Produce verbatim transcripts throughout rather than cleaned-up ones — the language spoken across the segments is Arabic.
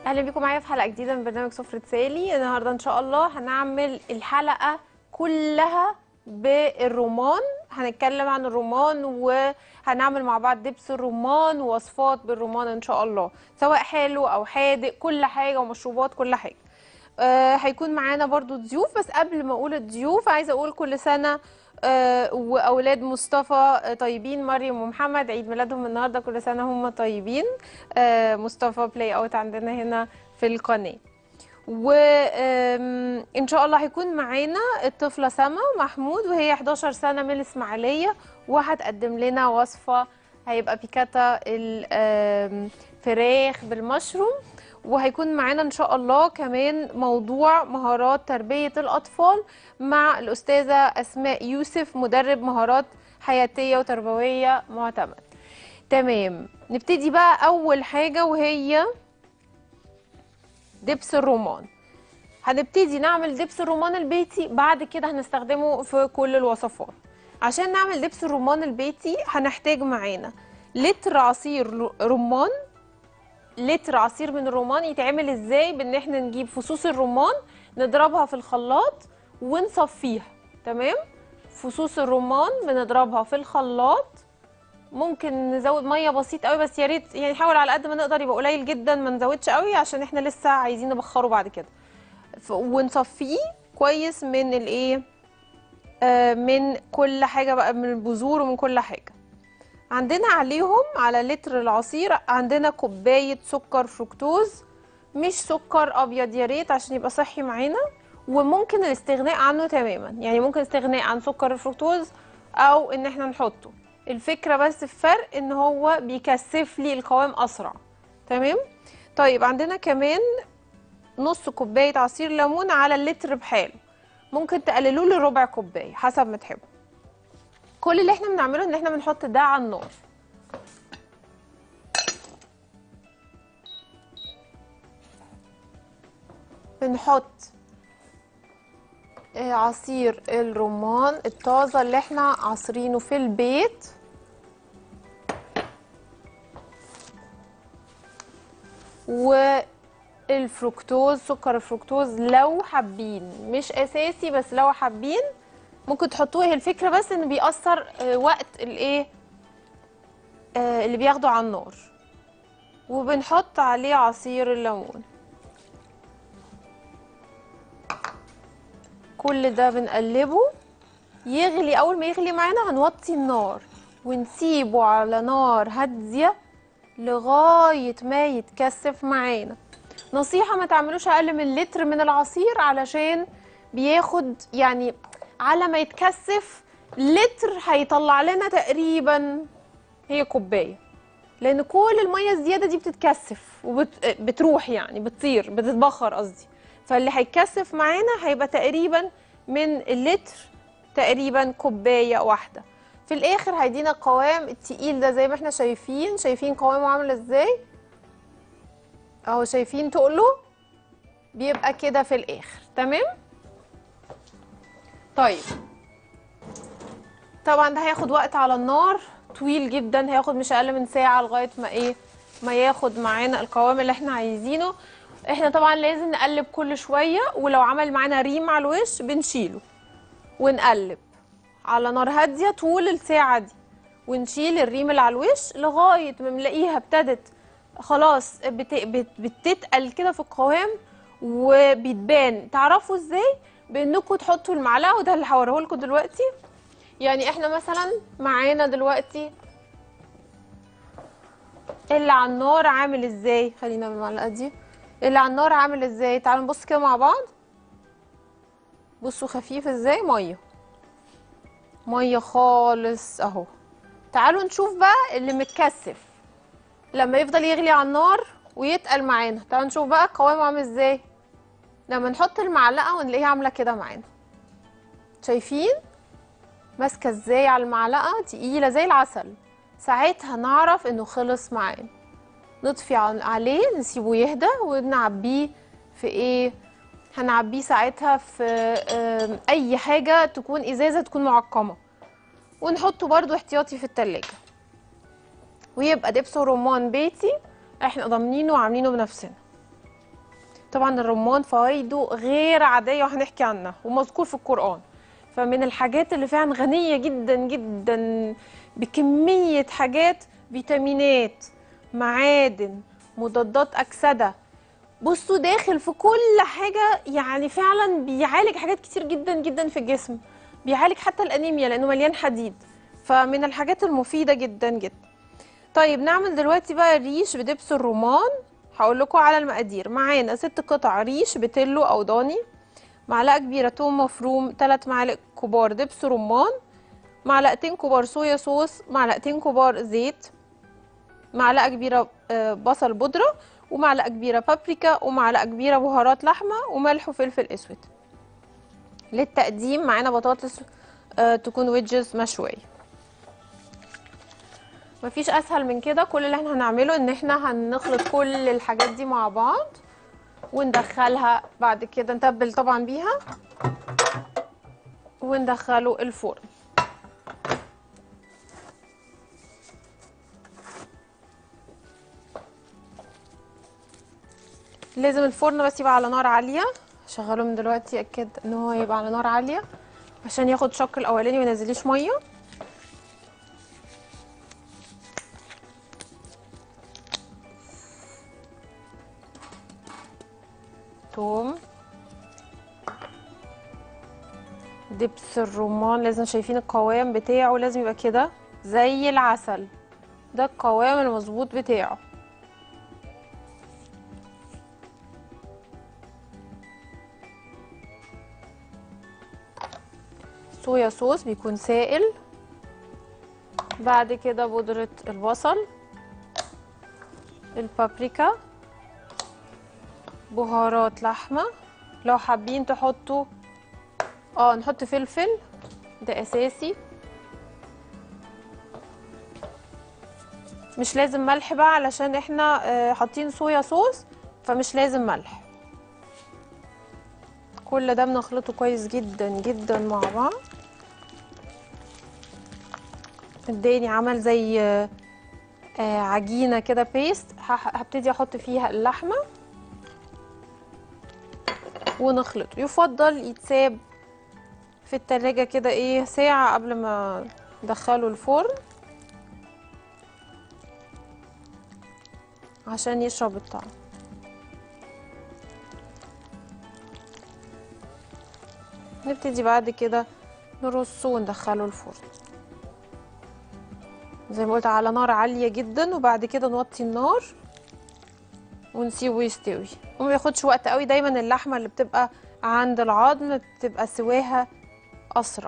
اهلا بيكم معايا في حلقه جديده من برنامج سفرة سالي. النهارده ان شاء الله هنعمل الحلقه كلها بالرمان. هنتكلم عن الرمان وهنعمل مع بعض دبس الرمان ووصفات بالرمان ان شاء الله، سواء حلو او حادق، كل حاجه، ومشروبات، كل حاجه. آه هيكون معانا برضو ضيوف، بس قبل ما اقول الضيوف عايزه اقول كل سنه آه واولاد مصطفى آه طيبين. مريم ومحمد عيد ميلادهم النهارده، كل سنه هم طيبين. آه مصطفى بلاي اوت عندنا هنا في القناه. وان شاء الله هيكون معانا الطفله سما محمود، وهي احداشر سنه من الاسماعيليه، وهتقدم لنا وصفه هيبقى بيكاتا الفراخ بالمشروم. وهيكون معانا ان شاء الله كمان موضوع مهارات تربيه الاطفال مع الاستاذه اسماء يوسف، مدرب مهارات حياتيه وتربويه معتمد. تمام، نبتدي بقى اول حاجه وهي دبس الرمان. هنبتدي نعمل دبس الرمان البيتي، بعد كده هنستخدمه في كل الوصفات. عشان نعمل دبس الرمان البيتي هنحتاج معانا لتر عصير رمان. لتر عصير من الرمان يتعمل ازاي؟ بان احنا نجيب فصوص الرمان نضربها في الخلاط ونصفيها. تمام، فصوص الرمان بنضربها في الخلاط، ممكن نزود ميه بسيط قوي، بس يا ريت يعني نحاول على قد ما نقدر يبقى قليل جدا، ما نزودش قوي عشان احنا لسه عايزين نبخره بعد كده. ونصفيه كويس من الايه آه من كل حاجه بقى، من البذور ومن كل حاجه. عندنا عليهم على لتر العصير عندنا كوبايه سكر فركتوز، مش سكر ابيض يا ريت عشان يبقى صحي معانا، وممكن الاستغناء عنه تماما. يعني ممكن استغناء عن سكر الفركتوز او ان احنا نحطه. الفكره بس في فرق ان هو بيكثف لي القوام اسرع. تمام. طيب عندنا كمان نص كوبايه عصير ليمون على اللتر بحاله، ممكن تقللوه لربع كوبايه حسب ما تحبوا. كل اللي احنا بنعمله ان احنا بنحط ده على النار. بنحط عصير الرمان الطازه اللي احنا عصرينه في البيت، والفركتوز، سكر الفركتوز لو حابين، مش اساسي بس لو حابين ممكن تحطوه. هي الفكره بس انه بيأثر وقت الايه اللي بياخده على النار. وبنحط عليه عصير الليمون. كل ده بنقلبه يغلي. اول ما يغلي معانا هنوطي النار ونسيبه على نار هاديه لغايه ما يتكثف معانا. نصيحه ما تعملوش اقل من لتر من العصير، علشان بياخد يعني على ما يتكثف لتر هيطلع لنا تقريبا هي كوبايه، لان كل الميه الزياده دي بتتكثف وبتروح، يعني بتطير، بتتبخر قصدي. فاللي هيتكثف معانا هيبقى تقريبا من اللتر تقريبا كوبايه واحده. في الاخر هيدينا القوام التقيل ده زي ما احنا شايفين. شايفين قوامه عامل ازاي اهو؟ شايفين تقله؟ بيبقى كده في الاخر. تمام. طيب طبعا ده هياخد وقت على النار طويل جدا، هياخد مش اقل من ساعه لغايه ما ايه ما ياخد معانا القوام اللي احنا عايزينه. احنا طبعا لازم نقلب كل شويه، ولو عمل معانا ريم على الوش بنشيله ونقلب على نار هاديه طول الساعه دي، ونشيل الريم اللي على الوش لغايه ما نلاقيها ابتدت خلاص بت... بت... بتتقل كده في القوام وبتبان. تعرفوا ازاي؟ بانكم تحطوا المعلقه، وده اللي هوريه لكم دلوقتي. يعني احنا مثلا معانا دلوقتي اللي على النار عامل ازاي، خلينا بالمعلقه دي. اللي على النار عامل ازاي؟ تعالوا نبص كده مع بعض. بصوا خفيف ازاي، ميه ميه خالص اهو. تعالوا نشوف بقى اللي متكثف لما يفضل يغلي على النار ويتقل معانا. تعالوا نشوف بقى قوامه عامل ازاي لما نحط المعلقه ونلاقيها عامله كده معانا. شايفين ماسكه ازاي على المعلقه؟ تقيله زي العسل. ساعتها نعرف انه خلص معانا. نطفي عليه نسيبه يهدى ونعبيه في ايه؟ هنعبيه ساعتها في اي حاجه تكون ازازه تكون معقمه، ونحطه برده احتياطي في التلاجة. ويبقى دبس رمان بيتي احنا ضامنينه وعاملينه بنفسنا. طبعا الرمان فوائده غير عاديه وهنحكي عنها ومذكور في القرآن، فمن الحاجات اللي فعلا غنيه جدا جدا بكميه حاجات، فيتامينات، معادن، مضادات اكسده. بصوا داخل في كل حاجه، يعني فعلا بيعالج حاجات كتير جدا جدا في الجسم، بيعالج حتى الانيميا لانه مليان حديد، فمن الحاجات المفيده جدا جدا. طيب نعمل دلوقتي بقى الريش بدبس الرمان. هقول لكم على المقادير. معانا ست قطع ريش بتلو او ضاني، معلقه كبيره توم مفروم، ثلاث معالق كبار دبس رمان، معلقتين كبار صويا صوص، معلقتين كبار زيت، معلقه كبيره آه، بصل بودره، ومعلقه كبيره بابريكا، ومعلقه كبيره بهارات لحمه، وملح وفلفل اسود. للتقديم معانا بطاطس آه، تكون ويدجز مشويه. مفيش اسهل من كده. كل اللي احنا هنعمله ان احنا هنخلط كل الحاجات دي مع بعض وندخلها بعد كده، نتبل طبعا بيها وندخله الفرن. لازم الفرن بس يبقى على نار عاليه. شغله من دلوقتي، اكد ان هو يبقى على نار عاليه عشان ياخد شق الاولاني وينزليش ميه. توم، دبس الرمان، لازم شايفين القوام بتاعه لازم يبقى كده زي العسل، ده القوام المظبوط بتاعه. صويا صوص بيكون سائل، بعد كده بودرة البصل، البابريكا، بهارات لحمة، لو حابين تحطوا اه نحط فلفل ده اساسي، مش لازم ملح بقى علشان احنا آه، حاطين صويا صوص فمش لازم ملح. كل ده بنخلطه كويس جدا جدا مع بعض. اداني عمل زي آه، آه، عجينة كده بيست. هح- هبتدي احط فيها اللحمة ونخلطه. يفضل يتساب في التلاجة كده ايه ساعة قبل ما ندخله الفرن عشان يشرب الطعم. نبتدي بعد كده نرصه وندخله الفرن زي ما قلت على نار عالية جدا، وبعد كده نوطي النار ونسيبه يستوي. وما بياخدش وقت قوي، دايما اللحمة اللي بتبقى عند العظم بتبقى سواها اسرع.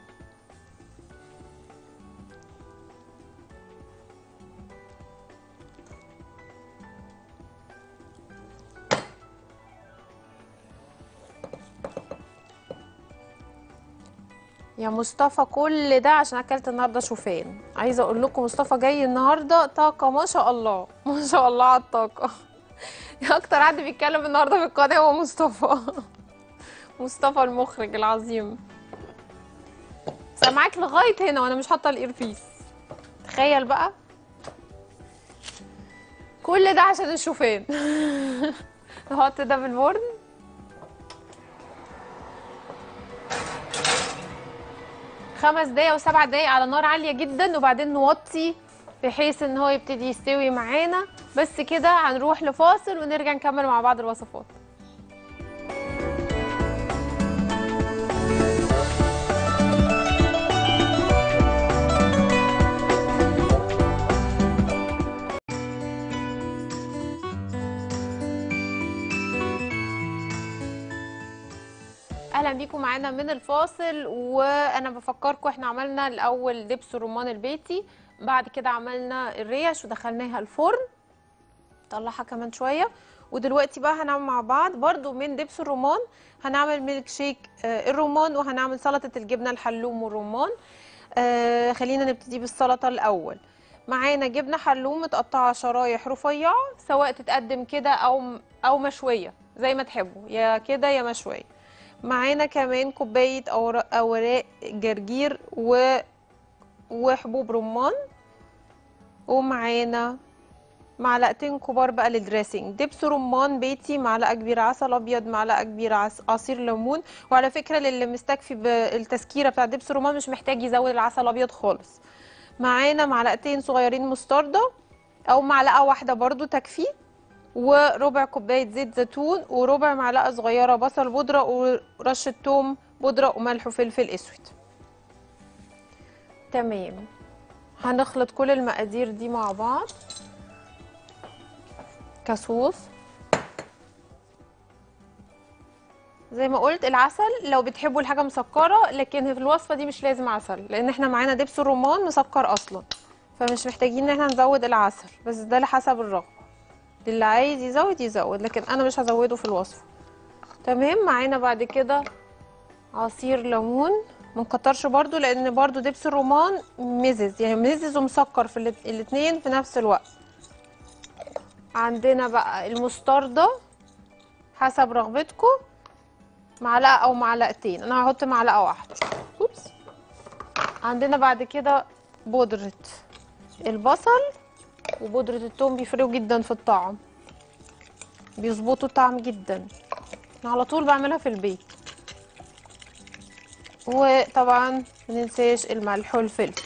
يا مصطفى كل ده عشان اكلت النهارده شوفان. عايزه اقول لكم مصطفى جاي النهارده طاقه ما شاء الله ما شاء الله على الطاقه. اكتر حد بيتكلم النهارده في القناه هو مصطفى. مصطفى المخرج العظيم. سامعاك لغايه هنا وانا مش حاطه الايربيس. تخيل بقى كل ده عشان الشوفان. نحط ده في الفرن. خمس دقايق وسبع دقايق على نار عاليه جدا، وبعدين نوطي بحيث ان هو يبتدي يستوي معانا. بس كده هنروح لفاصل ونرجع نكمل مع بعض الوصفات. اهلا بيكم معانا من الفاصل. وانا بفكركم احنا عملنا الاول دبس الرمان البيتي، بعد كده عملنا الريش ودخلناها الفرن. طلعها كمان شويه. ودلوقتي بقى هنعمل مع بعض برضو من دبس الرمان، هنعمل ميلك شيك آه الرمان، وهنعمل سلطه الجبنه الحلوم والرمان. آه خلينا نبتدي بالسلطه الاول. معانا جبنه حلوم متقطعه شرايح رفيعه، سواء تتقدم كده او او مشويه زي ما تحبوا، يا كده يا مشويه. معانا كمان كوبايه اوراق اوراق جرجير و وحبوب رمان. ومعانا معلقتين كبار بقى للدريسنج، دبس رمان بيتي معلقه كبيره، عسل ابيض معلقه كبيره، عص- عصير ليمون. وعلى فكره للي مستكفي بالتسكيره بتاع دبس الرمان مش محتاج يزود العسل الابيض خالص. معانا معلقتين صغيرين مستردة او معلقه واحده برضو تكفي، وربع كوبايه زيت زيتون، وربع معلقه صغيره بصل بودره، ورشه توم بودره، وملح وفلفل اسود. تمام. هنخلط كل المقادير دي مع بعض كصوص. زي ما قلت العسل لو بتحبوا الحاجه مسكره، لكن في الوصفه دي مش لازم عسل لان احنا معانا دبس الرمان مسكر اصلا، فمش محتاجين ان احنا نزود العسل، بس ده لحسب الرغبه، اللي عايز يزود يزود، لكن انا مش هزوده في الوصفه. تمام. معانا بعد كده عصير ليمون، منكترش برضو لان برضو دبس الرمان مزز، يعني مزز ومسكر في الات- الاتنين في نفس الوقت. عندنا بقى المستردة حسب رغبتكم، معلقه او معلقتين، انا هحط معلقه واحده. اوبس. عندنا بعد كده بودره البصل وبودره الثوم، بيفرقوا جدا في الطعم، بيظبطوا الطعم جدا، انا على طول بعملها في البيت. وطبعا مننساش الملح والفلفل.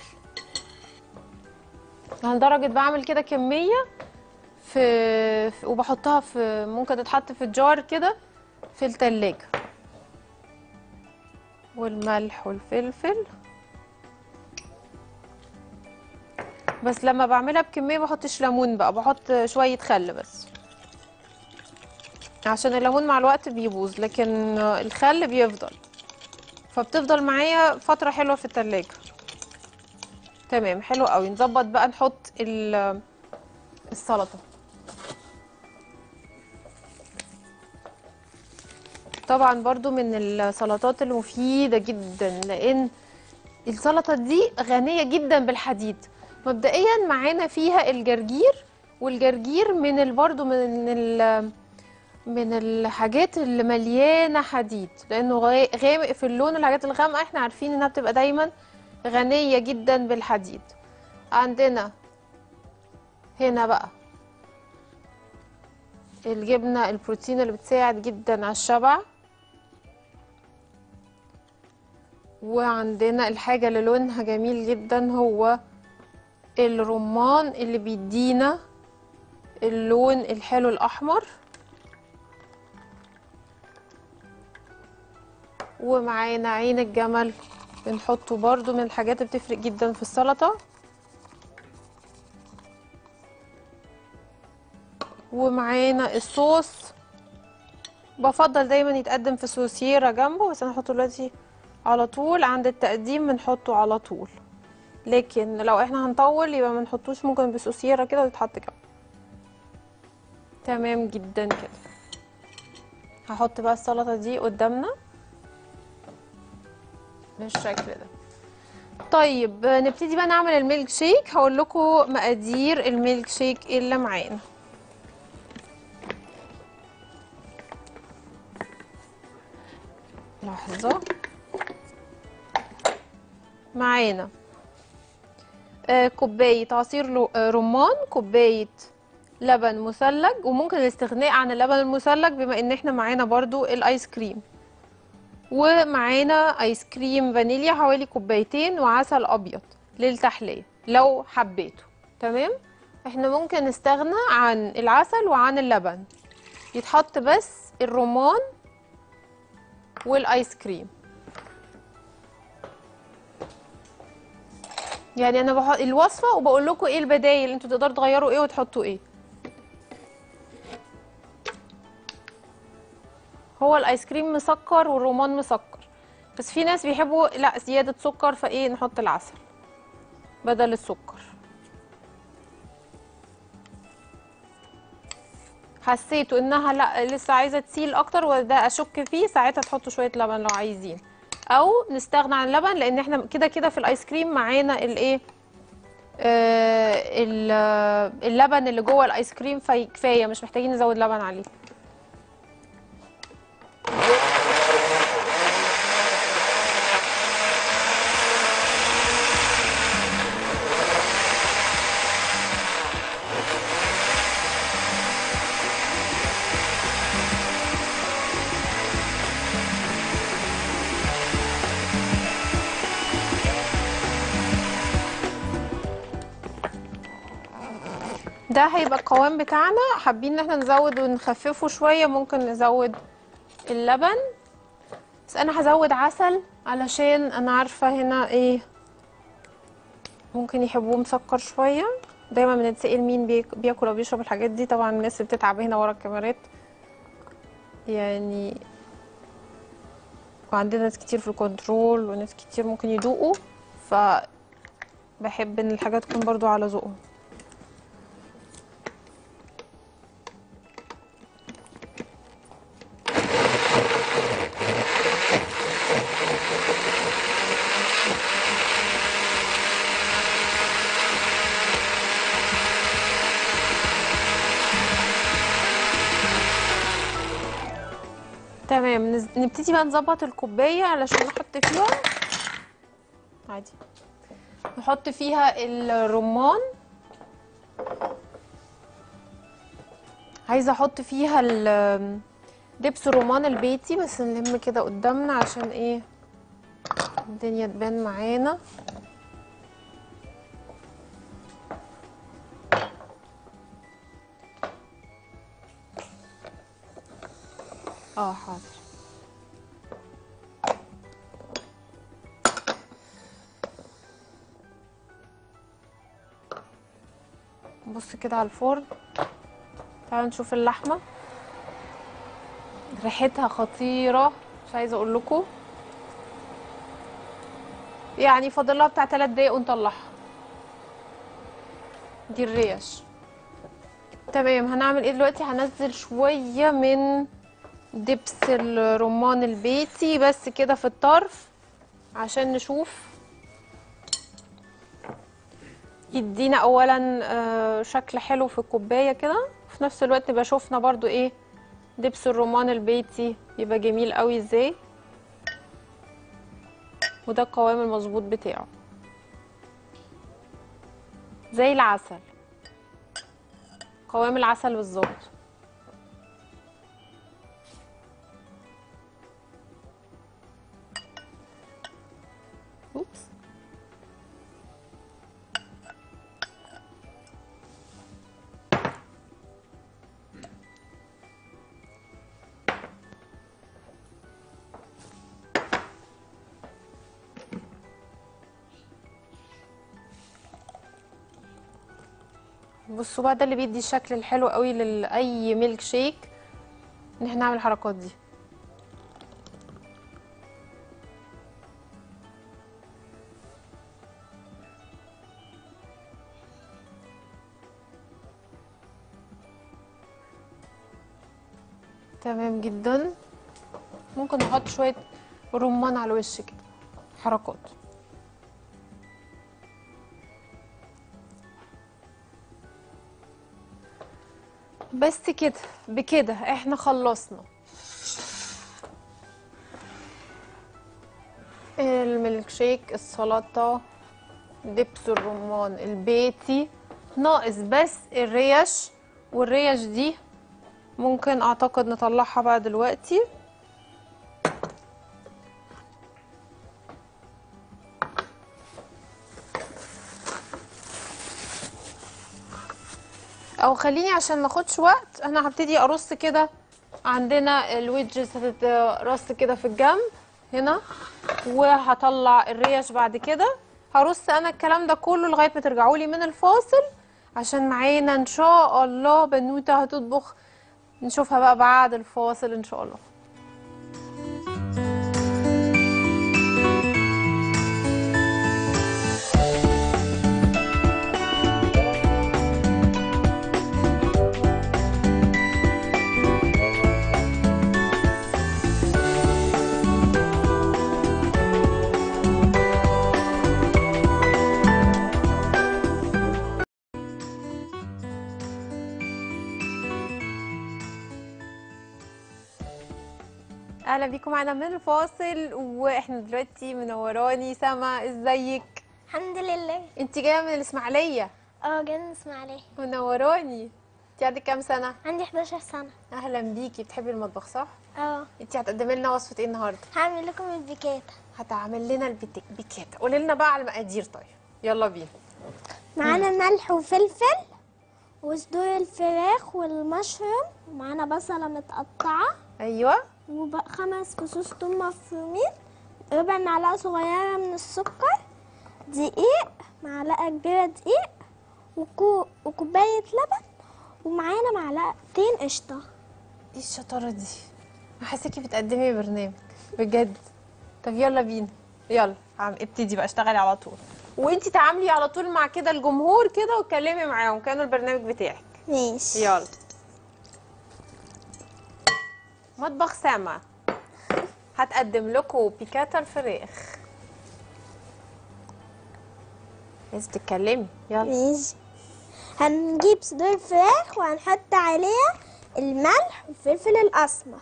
لدرجه بعمل كده كميه في, في وبحطها في، ممكن تتحط في جار كده في التلاجة. والملح والفلفل بس لما بعملها بكميه بحطش ليمون بقى، بحط شويه خل بس عشان الليمون مع الوقت بيبوظ، لكن الخل بيفضل، فبتفضل معايا فتره حلوه في التلاجة. تمام، حلو قوي. نظبط بقى نحط ال- السلطه. طبعا برضو من السلطات المفيده جدا، لان السلطه دي غنيه جدا بالحديد. مبدئيا معانا فيها الجرجير، والجرجير من ال- برضو من ال من الحاجات اللي مليانه حديد، لانه غا- غامق في اللون. الحاجات الغامقه احنا عارفين انها بتبقى دايما غنيه جدا بالحديد. عندنا هنا بقى الجبنه، البروتين اللي بتساعد جدا على الشبع. وعندنا الحاجه اللي لونها جميل جدا، هو الرمان اللي بيدينا اللون الحلو الاحمر. ومعانا عين الجمل بنحطه برضو من الحاجات اللي بتفرق جدا في السلطة. ومعانا الصوص، بفضل دايما يتقدم في سوسيرة جنبه، بس انا هحطه دلوقتي على طول عند التقديم، بنحطه على طول. لكن لو احنا هنطول يبقى ما نحطوش، ممكن بسوسيرة كده ويتحط جنبه. تمام جدا كده. هحط بقى السلطة دي قدامنا بالشكل ده. طيب نبتدي بقى نعمل الميلك شيك. هقول لكم مقادير الميلك شيك اللي معانا. لحظة. معانا آه كوباية عصير لو- آه، رمان، كوباية لبن مثلج، وممكن الاستغناء عن اللبن المثلج بما ان احنا معانا برضو الايس كريم. ومعانا ايس كريم فانيليا حوالي كوبايتين، وعسل ابيض للتحلية لو حبيته. تمام. احنا ممكن نستغنى عن العسل وعن اللبن، يتحط بس الرمان والايس كريم. يعني انا بحط الوصفه وبقول لكم ايه البدايل، انتوا تقدروا تغيروا ايه وتحطوا ايه. هو الايس كريم مسكر والرمان مسكر، بس في ناس بيحبوا لا زياده سكر، فايه نحط العسل بدل السكر. حسيتوا انها لا لسه عايزه تسيل اكتر وده اشك فيه، ساعتها تحطوا شويه لبن لو عايزين، او نستغنى عن اللبن لان احنا كده كده في الايس كريم معانا الايه آه ال- آه، اللبن اللي جوه الايس كريم فكفايه، مش محتاجين نزود لبن عليه. ده هيبقى القوام بتاعنا. حابين ان احنا نزود ونخففه شويه، ممكن نزود اللبن، بس انا هزود عسل علشان انا عارفه هنا ايه ممكن يحبوه مسكر شويه. دايما بنتسأل مين بيك- بياكل او بيشرب الحاجات دي. طبعا الناس اللي بتتعب هنا ورا الكاميرات يعني، وعندنا ناس كتير في الكنترول وناس كتير ممكن يدوقوا، فبحب ان الحاجات تكون برضو على ذوقهم. تمام، نز- نبتدي بقى نظبط الكوبايه علشان نحط فيها عادي، نحط فيها الرمان. عايزه احط فيها ال- دبس الرمان البيتي، بس نلم كده قدامنا عشان ايه الدنيا تبان معانا. اه حاضر. بص كده على الفرن، تعالوا نشوف اللحمه، ريحتها خطيره مش عايزه اقول لكم. يعني فاضل لها بتاع ثلاث دقايق ونطلعها. دي الريش. تمام، هنعمل ايه دلوقتي؟ هنزل شويه من دبس الرمان البيتي بس كده في الطرف عشان نشوف يدينا اولا آه، شكل حلو في الكوبايه كده، وفي نفس الوقت نبقى شوفنا برضو ايه دبس الرمان البيتي يبقى جميل قوي ازاي، وده القوام المظبوط بتاعه زي العسل، قوام العسل بالظبط. اوبس. بصوا بقى، ده اللي بيدي الشكل الحلو قوي لاي ميلك شيك، ان احنا نعمل الحركات دي. تمام جدا. ممكن نحط شويه رمان على الوش كده، حركات. بس كده، بكده احنا خلصنا الميلك شيك، السلطه، دبس الرمان البيتي. ناقص بس الريش، والريش دي ممكن اعتقد نطلعها بقى دلوقتي. او خليني عشان ما اخدش وقت، انا هبتدي ارص كده. عندنا الويدجز هتترص كده في الجنب هنا، وهطلع الريش بعد كده. هرص انا الكلام ده كله لغايه ما ترجعوا لي من الفاصل، عشان معانا ان شاء الله بنوته هتطبخ. نشوفها بقى بعد الفاصل ان شاء الله. اهلا بيكم معانا من الفاصل، واحنا دلوقتي منوراني سما. ازيك؟ الحمد لله. انت جايه من الاسماعيليه؟ اه، جاي من اسماعيليه. منوراني. انت عندك كام سنه؟ عندي احداشر سنه. اهلا بيكي. بتحبي المطبخ صح؟ اه، انت هتقدمي لنا وصفه ايه النهارده؟ هعمل لكم البيكاتا. هتعمل لنا البيك- بيكاتا. قولي لنا بقى على المقادير. طيب يلا بينا. معانا ملح وفلفل وصدور الفراخ والمشروم، ومعانا بصلة متقطعة، ايوه. وخمس فصوص توم مفرومين، ربع معلقة صغيرة من السكر، دقيق، معلقة كبيرة دقيق، وكو... وكوباية لبن، ومعانا معلقتين قشطة. ايه الشطاره دي؟ انا حاساكي بتقدمي برنامج بجد. طب يلا بينا، يلا عم ابتدي بقى اشتغلي على طول، وانتي تعاملي على طول مع كده الجمهور كده واتكلمي معاهم كانوا البرنامج بتاعك. ماشي. يلا. مطبخ سما هتقدم لكم بيكاتا الفراخ. لازم تتكلمي، يلا. ماشي. هنجيب صدور فراخ وهنحط عليها الملح والفلفل الأسمر،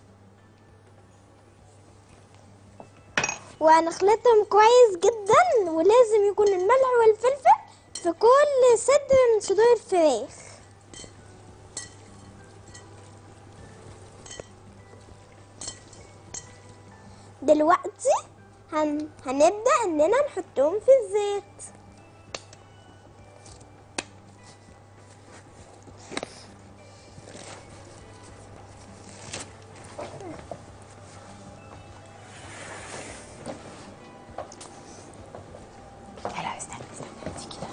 وهنخلطهم كويس جدا، ولازم يكون الملح والفلفل في كل صدر من صدور الفراخ. دلوقتي هن... هنبدأ اننا نحطهم في الزيت. لا لا استنى استنى انتي كده.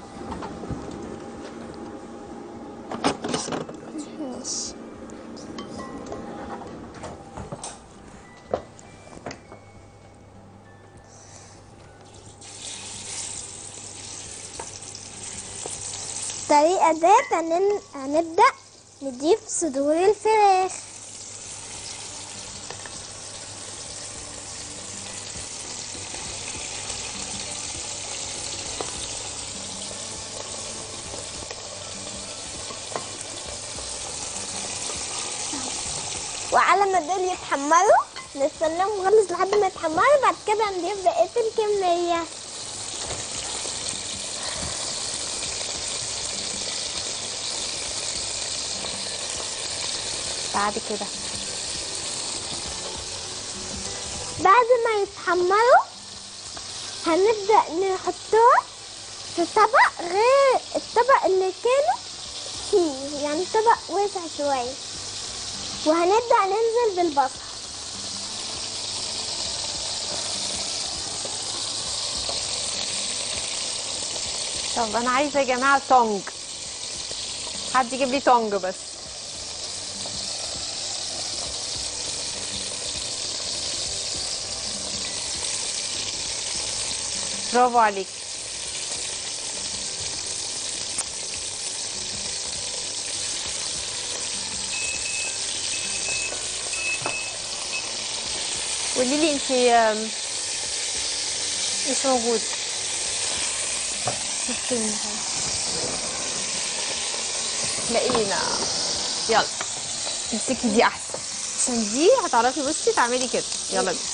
ماشي. الطريقة ديت هنن- هنبدأ نضيف صدور الفراخ. وعلى ما دول يتحمروا نستناهم خالص لحد ما يتحمروا، بعد كده نضيف بقية الكمية. بعد كده بعد ما يتحمروا هنبدأ نحطهم في طبق غير الطبق اللي كانوا فيه، يعني طبق واسع شوية، وهنبدأ ننزل بالبصل. طب انا عايزه يا جماعه تونج، حد يجيب لي تونج بس. برافو عليك. قولي لي انت مش موجود. لقينا. يلا امسكي دي احسن، عشان دي هتعرفي بصي تعملي كده. يلا بينا.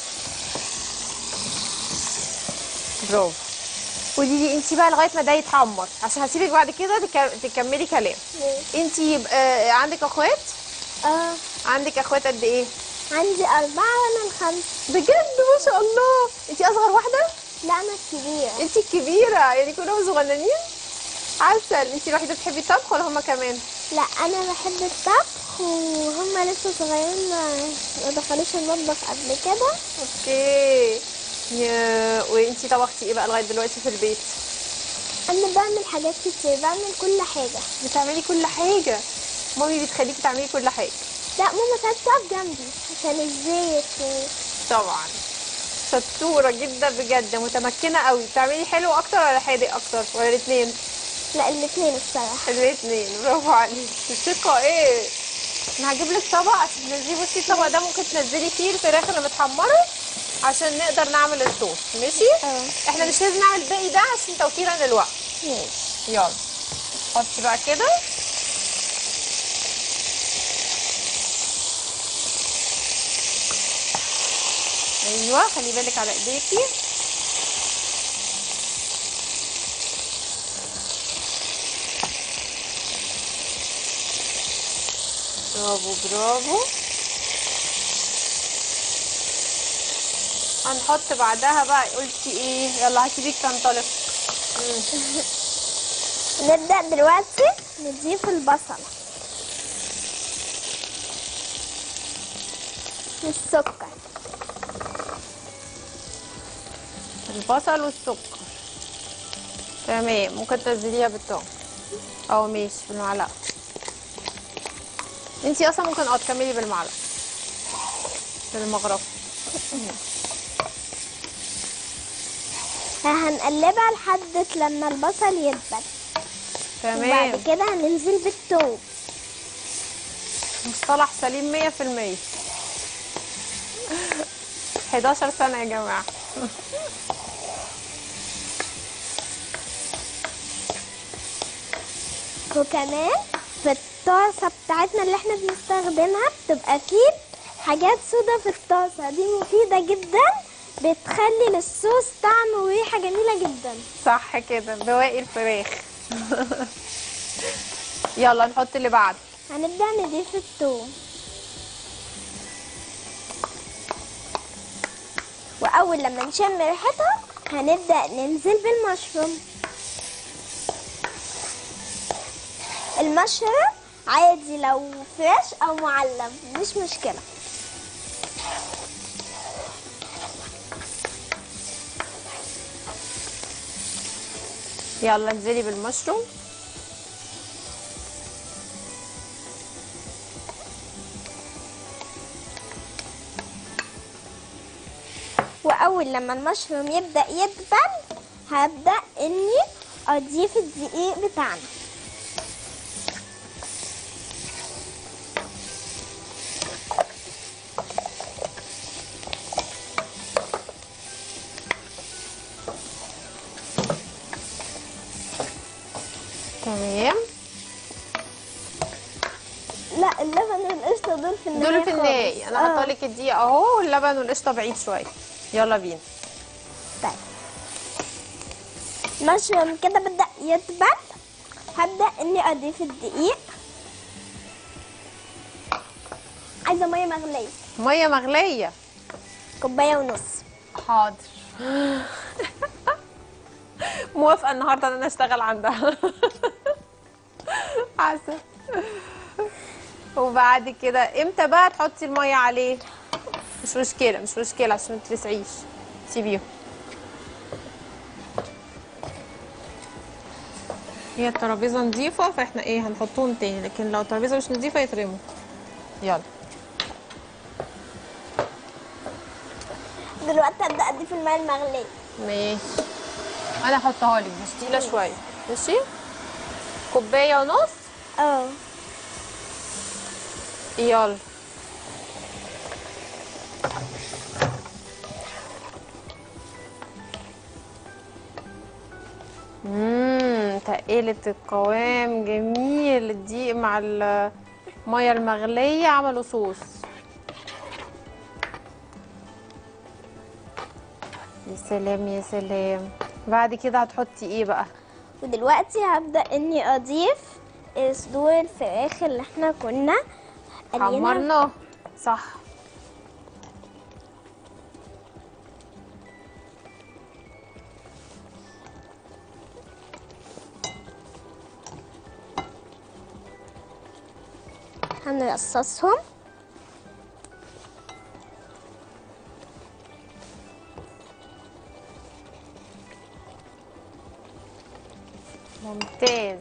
برافو. قولي لي انت بقى لغايه ما ده يتحمر، عشان هسيبك بعد كده تك- تكملي كلام. انت يبقى عندك اخوات؟ اه، عندك اخوات قد ايه؟ عندي أربعة وأنا الخامسة. بجد ما شاء الله. انت اصغر واحده؟ لا، أنا الكبيرة. انت الكبيره، يعني كلهم صغننين. عسل. انت الوحيده بتحبي الطبخ ولا هما كمان؟ لا، أنا بحب الطبخ وهم لسه صغيرين، ما ما دخلوش المطبخ قبل كده. اوكي. يا وانت طبختي ايه بقى لغايه دلوقتي في البيت؟ أنا بعمل حاجات كتير، بعمل كل حاجة. بتعملي كل حاجه؟ مامي بتخليكي تعملي كل حاجه؟ لا، ماما ساعات تقف جنبي عشان الزيت و... طبعا. شطوره جدا بجد، متمكنه قوي. بتعملي حلو اكتر ولا حادق اكتر ولا الاثنين؟ لا، الاتنين الصراحة. الاثنين. برافو عليكي. ثقه ايه. انا هجيب لك طبق عشان تنزلي. بصي الطبق ده ممكن تنزلي فيه الفراخ اللي متحمره عشان نقدر نعمل الصوص. ماشي. اه. احنا مش لازم نعمل الباقي ده عشان توفيرا للوقت. ماشي. يلا حطي بقى كده. ايوه خلي بالك على ايديكي. برافو برافو. هنحط بعدها بقى. قلتي ايه؟ يلا هسيبك تنطلق. نبدأ دلوقتي نضيف البصل والسكر. البصل والسكر. تمام، ممكن تنزليها بالثوم. اه ماشي، بالمعلقه. انتي اصلا ممكن اه تكملي بالمعلقه بالمغرفه. هنقلبها لحد لما البصل يدبل. تمام. وبعد كده هننزل بالثوم. مصطلح سليم مية في المية. حداشر سنة يا جماعة. وكمان في الطاسة بتاعتنا اللي احنا بنستخدمها بتبقى فيه حاجات سودا في الطاسة دي، مفيدة جدا، بتخلي للصوص طعم وريحة جميلة جدا. صح كده، بواقي الفراخ. يلا نحط اللي بعده. هنبدأ نضيف الثوم، وأول لما نشم ريحتها هنبدأ ننزل بالمشروم. المشروم عادي لو فريش أو معلب مش مشكلة. يلا انزلي بالمشروم. واول لما المشروم يبدا يدبل هبدا اني اضيف الدقيق بتاعنا. تمام. لا، اللبن والقشطه دول في النهايه دول في النهاية. انا آه. حاطه لك الدقيق اهو، واللبن والقشطه بعيد شويه. يلا بينا. طيب المشروم كده بدا يدبل، هبدا اني اضيف الدقيق. عايزه ميه مغليه. ميه مغليه. كوبايه ونص. حاضر. موافقه النهارده ان انا اشتغل عندها. عسل. وبعد كده امتى بقى تحطي الميه عليه؟ مش مشكله مش مشكله عشان ما تلسعيش، سيبيهم. هي الترابيزه نظيفه فاحنا ايه هنحطهم تاني، لكن لو الترابيزه مش نظيفه يترموا. يلا دلوقتي هبدا اضيف الميه المغليه. ماشي. انا هحطها لك بس تقيله شويه. ماشي، كوبايه ونص. اه يلا. امم تقيلة القوام، جميل. الدقيق مع الميه المغليه عملوا صوص. يا سلام يا سلام. بعد كده هتحطي ايه بقى؟ ودلوقتي هبدا اني اضيف صدور الفراخ اللي احنا كنا قلينا. حمرناه صح. هنرصصهم. ممتاز.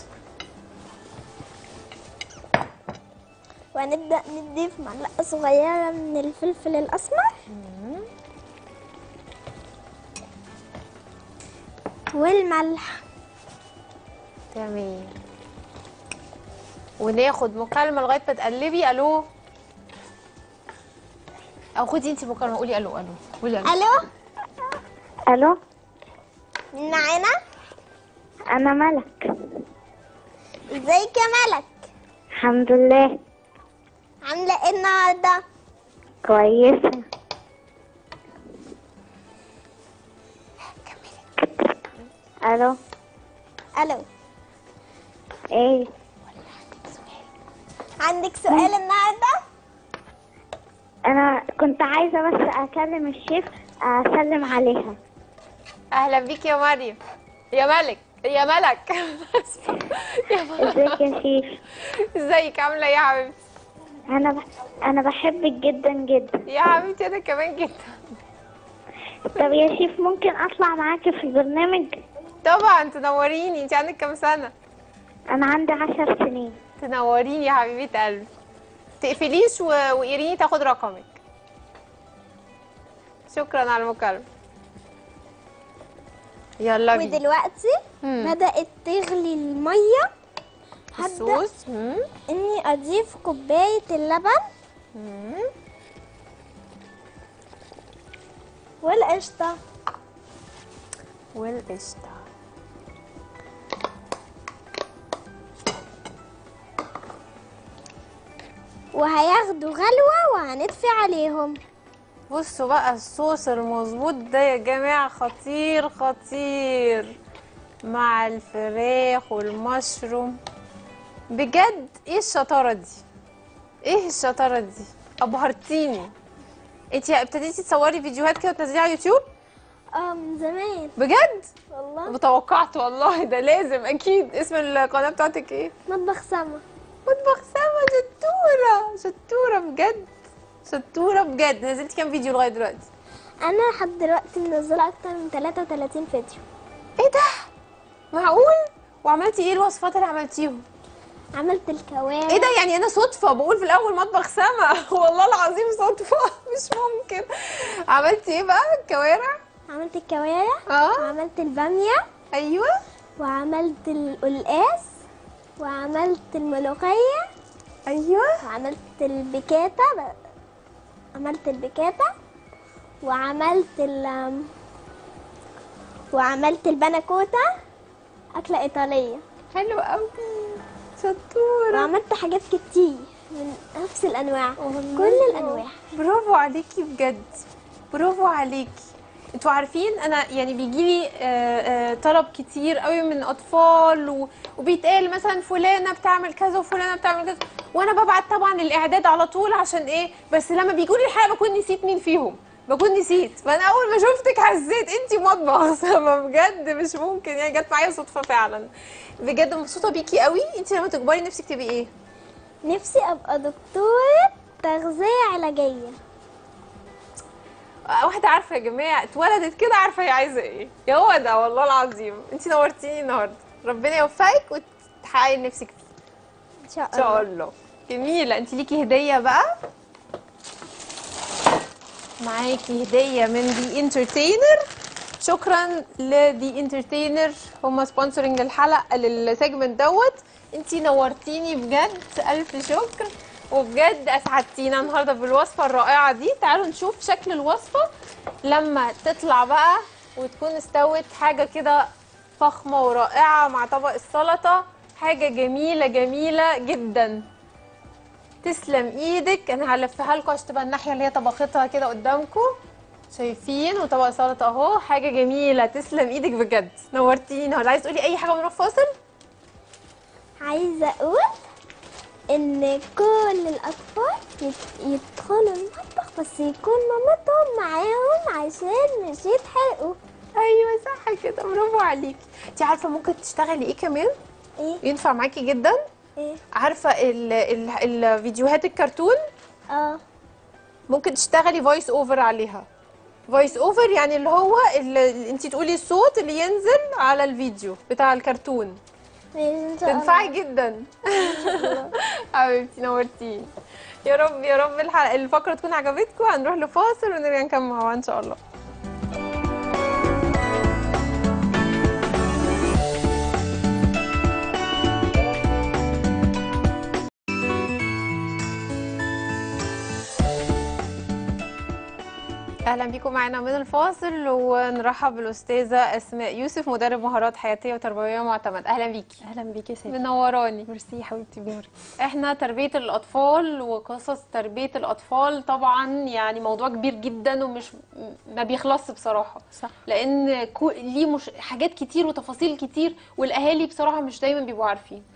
وهنبدأ نضيف معلقة صغيرة من الفلفل الأسمر والملح. تمام. وناخد مكالمة لغاية ما تقلبي. الو، او خدي انتي مكالمة، قولي الو. الو قولي الو. ألو، الو، مين معانا؟ انا ملك. ازيك يا ملك؟ الحمد لله. عاملة ايه النهاردة؟ كويسه. الو. ألو، ايه؟ عندك سؤال النهاردة؟ انا كنت عايزه بس اكلم الشيف اسلم عليها. اهلا بيك يا مريم. يا ملك. يا ملك. يا ملك. ازيك يا شيف؟ ازيك عامله ايه يا حبيبتي؟ انا ب... انا بحبك جدا جدا. يا حبيبتي انا كمان جدا. طب يا شيف ممكن اطلع معاكي في البرنامج؟ طبعا تنوريني. انت عندك كام سنه؟ انا عندي عشر سنين. تنوريني يا حبيبه قلبي. تقفليش و... وإيريني تاخد رقمك. شكرا على المكالمه. يلا بينا. ودلوقتي مم. بدأت تغلي المية. هبدأ الصوص. مم. اني اضيف كوباية اللبن مم. والقشطة. والقشطه. وهياخدوا غلوة وهنطفي عليهم. بصوا بقى الصوص المظبوط ده يا جماعة خطير خطير مع الفراخ والمشروم. بجد ايه الشطارة دي؟ ايه الشطارة دي؟ ابهرتيني. انتي ابتديتي تصوري فيديوهات كده وتنزليها على يوتيوب؟ اه من زمان بجد؟ والله. توقعت والله ده لازم اكيد. اسم القناة بتاعتك ايه؟ مطبخ سما. مطبخ سما. شطورة شطورة بجد. شطورة بجد. نزلتي كام فيديو لغاية دلوقتي؟ انا لحد دلوقتي منزله اكتر من ثلاثة وثلاثين فيديو. ايه ده؟ معقول؟ وعملتي ايه الوصفات اللي عملتيهم؟ عملت الكوارع. ايه ده؟ يعني انا صدفة بقول في الاول مطبخ سما. والله العظيم صدفة. مش ممكن. عملتي ايه بقى؟ الكوارع؟ عملت الكوارع. اه. وعملت الباميه. ايوه. وعملت القلقاس. وعملت الملوخيه. ايوه. وعملت البيكاتا. عملت البيكاتا. وعملت ال وعملت الباناكوتا. أكلة إيطالية. حلو قوي. شطورة. وعملت حاجات كتير من نفس الأنواع. والله. كل الأنواع. برافو عليكي بجد. برافو عليكي. انتوا عارفين انا يعني بيجيلي آه، آه، طلب كتير قوي من اطفال و- وبيتقال مثلا فلانه بتعمل كذا وفلانه بتعمل كذا، وانا ببعت طبعا الاعداد على طول عشان ايه، بس لما بيجولي الحقيقه بكون نسيت مين فيهم، بكون نسيت. فانا اول ما شفتك حسيت انتي مطبخ سما بجد. مش ممكن يعني، جت معايا صدفه فعلا. بجد مبسوطه بيكي قوي. انتي لما تكبري نفسك تبقي ايه؟ نفسي أبقى دكتورة تغذية علاجية. واحدة عارفة يا جماعة، اتولدت كده عارفة هي عايزة ايه. يا هو ده والله العظيم. انتي نورتيني النهاردة. ربنا يوفقك وتحققي نفسك فيه. إن شاء ان شاء الله. الله. جميلة. انتي ليكي هدية بقى. معاكي هدية من دي انترتينر. شكرا لدي انترتينر، هما سبونسرنج الحلقة للسيجمنت دوت. انتي نورتيني بجد. الف شكر. وبجد اسعدتينا النهارده بالوصفه الرائعه دي. تعالوا نشوف شكل الوصفه لما تطلع بقى وتكون استوت. حاجه كده فخمه ورائعه مع طبق السلطه. حاجه جميله جميله جدا. تسلم ايدك. انا هلفها لكم عشان تبقى الناحيه اللي هي طبختها كده قدامكم. شايفين؟ وطبق سلطه اهو. حاجه جميله. تسلم ايدك بجد. نورتينا. ولا عايز تقولي اي حاجه من الفاصل؟ عايزة أقول إن كل الأطفال يت- يدخلوا المطبخ بس يكون مامتهم معاهم عشان مش يتحرقوا. ايوه صح كده. برافو عليكي. انت عارفه ممكن تشتغلي ايه كمان إيه؟ ينفع معاكي جدا؟ إيه؟ عارفه ال ال الفيديوهات الكرتون آه. ممكن تشتغلي فويس اوفر عليها. فويس اوفر يعني اللي هو اللي انت تقولي الصوت اللي ينزل على الفيديو بتاع الكرتون. إن شاء الله. تنفعي جدا. حبيبتي نورتيني. يا رب يا رب الحلقه الفقره تكون عجبتكم. هنروح لفاصل ونرجع نكمل مع بعض ان شاء الله. اهلا بيكم معانا من الفاصل، ونرحب بالاستاذه اسماء يوسف مدرب مهارات حياتيه وتربويه معتمد. اهلا بيكي. اهلا بيكي يا ستي. منوراني. ميرسي يا حبيبتي بنورك. احنا تربيه الاطفال وقصص تربيه الاطفال طبعا يعني موضوع كبير جدا ومش ما بيخلصش بصراحه. صح. لان كو- ليه مش حاجات كتير وتفاصيل كتير، والاهالي بصراحه مش دايما بيبقوا عارفين.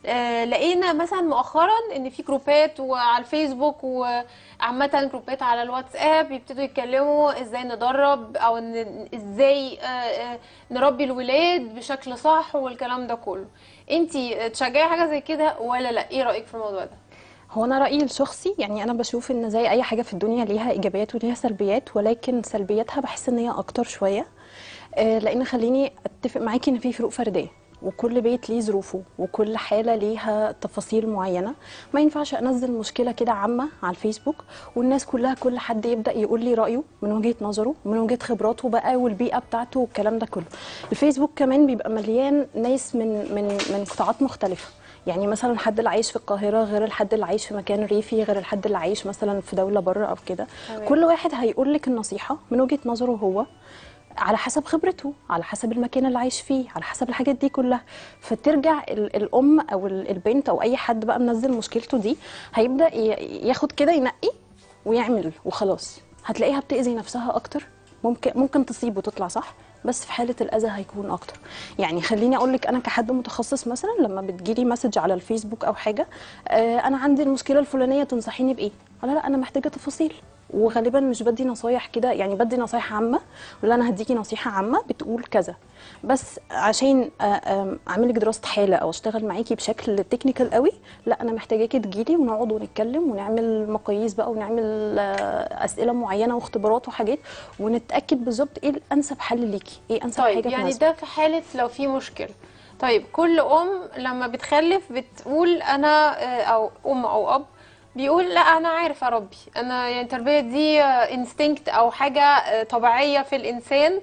آه، لقينا مثلا مؤخرا ان في جروبات وعلى الفيسبوك وعامه جروبات على الواتساب يبتدوا يتكلموا ازاي ندرب او ان ازاي آه، آه، نربي الولاد بشكل صح والكلام ده كله. انتي تشجعي حاجه زي كده ولا لا؟ ايه رايك في الموضوع ده؟ هو انا رايي الشخصي، يعني انا بشوف ان زي اي حاجه في الدنيا ليها ايجابيات وليها سلبيات، ولكن سلبياتها بحس ان هي اكتر شويه. آه، لان خليني اتفق معاكي ان في فروق فرديه، وكل بيت ليه ظروفه وكل حاله ليها تفاصيل معينه. ما ينفعش انزل مشكله كده عامه على الفيسبوك والناس كلها كل حد يبدا يقول لي رايه من وجهه نظره من وجهه خبراته بقى والبيئه بتاعته والكلام ده كله. الفيسبوك كمان بيبقى مليان ناس من من من قطاعات مختلفه، يعني مثلا الحد اللي عايش في القاهره غير الحد اللي عايش في مكان ريفي غير الحد اللي عايش مثلا في دوله بره او كده. كل واحد هيقول لك النصيحه من وجهه نظره هو، على حسب خبرته، على حسب المكان اللي عايش فيه، على حسب الحاجات دي كلها. فترجع ال- الام او ال- البنت او اي حد بقى منزل مشكلته دي هيبدا ي- ياخد كده ينقي ويعمل وخلاص. هتلاقيها بتاذي نفسها اكتر، ممكن ممكن تصيب وتطلع صح، بس في حاله الاذى هيكون اكتر. يعني خليني اقول لك انا كحد متخصص مثلا لما بتجيلي مسج على الفيسبوك او حاجه، آه انا عندي المشكله الفلانيه تنصحيني بايه؟ لا لا انا محتاجه تفاصيل. وغالبا مش بدي نصايح كده، يعني بدي نصايح عامه، ولا انا هديكي نصيحه عامه بتقول كذا، بس عشان آه، آم، اعمل لك دراسه حاله او اشتغل معاكي بشكل تكنيكال قوي، لا انا محتاجاكي تجيلي ونقعد ونتكلم ونعمل مقاييس بقى ونعمل آه، اسئله معينه واختبارات وحاجات، ونتاكد بالظبط ايه الانسب حل ليكي، ايه انسب طيب حاجه يعني تناسبك. ده في حالة لو في مشكلة. طيب كل أم لما بتخلف بتقول أنا آه، أو أم أو أب بيقول لا أنا عارف أربي، أنا يعني التربية دي انستنكت أو حاجة آه، طبيعية في الإنسان،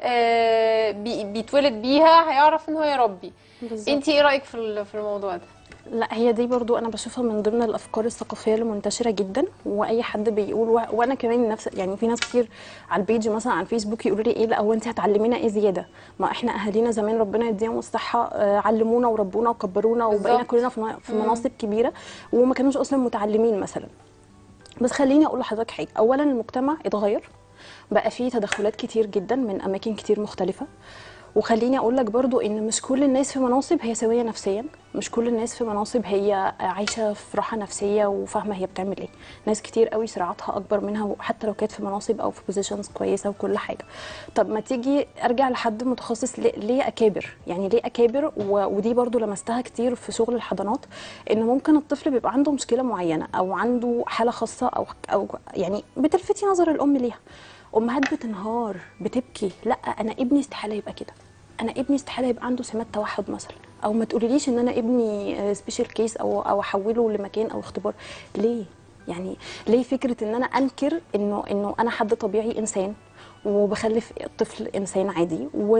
آه، بي- بيتولد بيها هيعرف إن هو يربي. بالظبط. انتي ايه رأيك في ال- في الموضوع ده؟ لا هي دي برضو انا بشوفها من ضمن الافكار الثقافيه اللي منتشره جدا، واي حد بيقول و... وانا كمان نفس، يعني في ناس كتير على البيج مثلا على الفيسبوك يقولوا لي ايه لا هو انت هتعلمينا ايه زياده؟ ما احنا اهالينا زمان ربنا يديهم الصحه آه، علمونا وربونا وكبرونا وبقينا بالظبط. كلنا في م- في مناصب كبيره وما كانوش اصلا متعلمين مثلا. بس خليني اقول لحضرتك حاجه، اولا المجتمع اتغير، بقى فيه تدخلات كتير جدا من اماكن كتير مختلفه. وخليني اقول لك برضو ان مش كل الناس في مناصب هي سويه نفسيا، مش كل الناس في مناصب هي عايشه في راحه نفسيه وفاهمه هي بتعمل ايه. ناس كتير قوي صراعاتها اكبر منها حتى لو كانت في مناصب او في بوزيشنز كويسه وكل حاجه. طب ما تيجي ارجع لحد متخصص، ليه, ليه اكابر؟ يعني ليه اكابر؟ و- ودي برضو لمستها كتير في شغل الحضانات، ان ممكن الطفل بيبقى عنده مشكله معينه او عنده حاله خاصه او او يعني بتلفتي نظر الام ليها. امهات بتنهار بتبكي، لا انا ابني استحاله يبقى كده، انا ابني استحاله يبقى عنده سمات توحد مثلا، او ما تقوليليش ان انا ابني سبيشال كيس او او احوله لمكان او اختبار. ليه؟ يعني ليه فكره ان انا انكر انه انه انا حد طبيعي انسان وبخلف طفل انسان عادي، و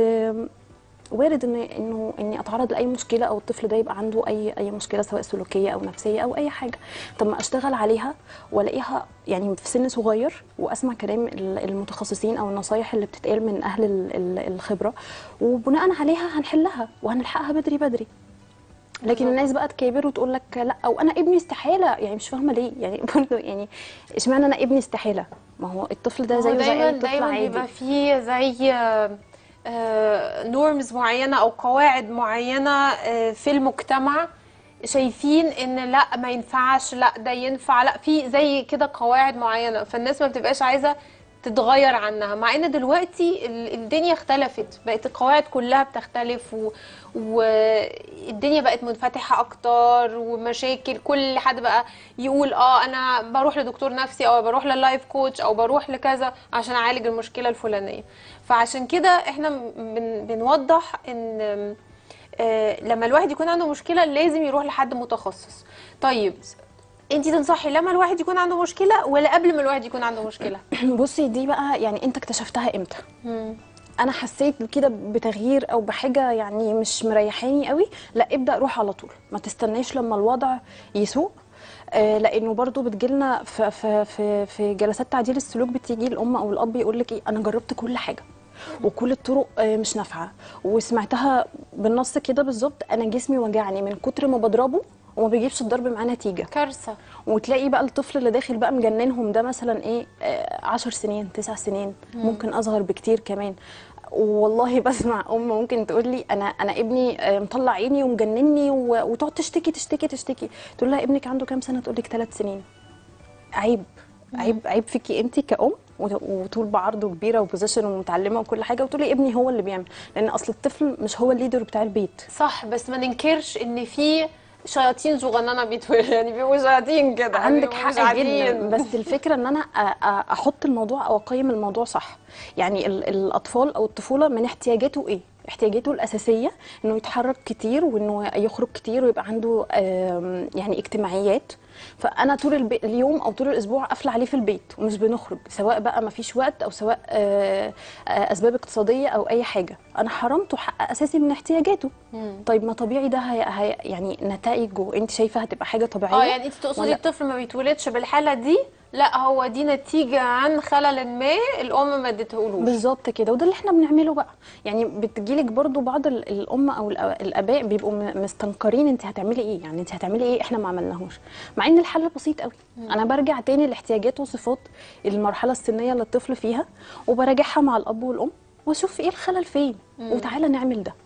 وارد ان انه اني اتعرض لاي مشكله او الطفل ده يبقى عنده اي اي مشكله سواء سلوكيه او نفسيه او اي حاجه. طب ما اشتغل عليها والاقيها يعني في سن صغير واسمع كلام ال- المتخصصين او النصايح اللي بتتقال من اهل ال- ال- الخبره، وبناء عليها هنحلها وهنلحقها بدري بدري. لكن الناس بقى تكابر وتقول لك لا او انا ابني استحاله، يعني مش فاهمه ليه يعني برضه يعني اشمعنى انا ابني استحاله؟ ما هو الطفل ده ما هو زيه زي دايما اي طفل دايما عادي. بيبقى فيه زي نورمز معينة أو قواعد معينة آه، في المجتمع، شايفين ان لا ما ينفعش، لا ده ينفع، لا في زي كده قواعد معينة، فالناس ما بتبقاش عايزة تتغير عنها. مع ان دلوقتي ال- الدنيا اختلفت، بقت القواعد كلها بتختلف و... والدنيا بقت منفتحة اكتر، ومشاكل كل حد بقى يقول اه انا بروح لدكتور نفسي او بروح للايف كوتش او بروح لكذا عشان اعالج المشكلة الفلانية. فعشان كده احنا بن... بنوضح ان آه، لما الواحد يكون عنده مشكلة لازم يروح لحد متخصص. طيب انتي تنصحي لما الواحد يكون عنده مشكلة ولا قبل ما الواحد يكون عنده مشكلة؟ بصي دي بقى يعني انت اكتشفتها امتى؟ مم. انا حسيت كده بتغيير او بحاجه يعني مش مريحاني قوي، لا ابدا روح على طول، ما تستناش لما الوضع يسوء. آه لانه برضو بتجيلنا في في في في جلسات تعديل السلوك بتيجي الام او الاب يقول لك ايه، انا جربت كل حاجه وكل الطرق آه مش نافعه، وسمعتها بالنص كده بالظبط، انا جسمي وجعني من كتر ما بضربه وما بيجيبش الضرب معاه نتيجه. كارثة. وتلاقي بقى الطفل اللي داخل بقى مجننهم ده مثلا ايه، آه، عشر سنين تسع سنين، ممكن اصغر بكتير كمان، والله بسمع ام ممكن تقول لي انا انا ابني آه، مطلع عيني ومجنني و- وتقعد تشتكي تشتكي تشتكي، تقول لها ابنك عنده كام سنه؟ تقول لك ثلاث سنين. عيب عيب عيب فيكي انت كأم، وت- وطول بعرضه كبيره وبوزيشن ومتعلمه وكل حاجه، وتقولي ابني هو اللي بيعمل، لان اصل الطفل مش هو الليدر بتاع البيت. صح، بس ما ننكرش ان في شياطين صغننه بيتولد، يعني بيبقوا شياطين كده، عندك بيبقوا مش حق جدا، عاديين. بس الفكره ان انا أ- أ- احط الموضوع او اقيم الموضوع صح. يعني ال- الاطفال او الطفوله من احتياجاته ايه؟ احتياجاته الاساسيه انه يتحرك كتير، وانه يخرج كتير، ويبقى عنده آم، يعني اجتماعيات. فانا طول البي... اليوم او طول الاسبوع قافله عليه في البيت ومش بنخرج، سواء بقى ما فيش وقت او سواء آه، آه، اسباب اقتصاديه او اي حاجه، انا حرمته حق اساسي من احتياجاته. طيب ما طبيعي ده هي... هي... يعني نتائجه انت شايفه هتبقى حاجه طبيعيه؟ اه يعني انت تقصدي ولا- الطفل ما بيتولدش بالحاله دي، لا هو دي نتيجه عن خلل ما الام ما ادتهولوش. بالظبط كده، وده اللي احنا بنعمله بقى. يعني بتجيلك برضو بعض ال- الام او الأ- الاباء بيبقوا م- مستنكرين انت هتعملي ايه، يعني انت هتعملي ايه احنا ما عملناهوش، مع ان الحل بسيط قوي. انا برجع تاني لاحتياجات وصفات المرحله السنيه اللي الطفل فيها، وبراجعها مع الاب والام واشوف ايه الخلل فين، وتعالى نعمل ده.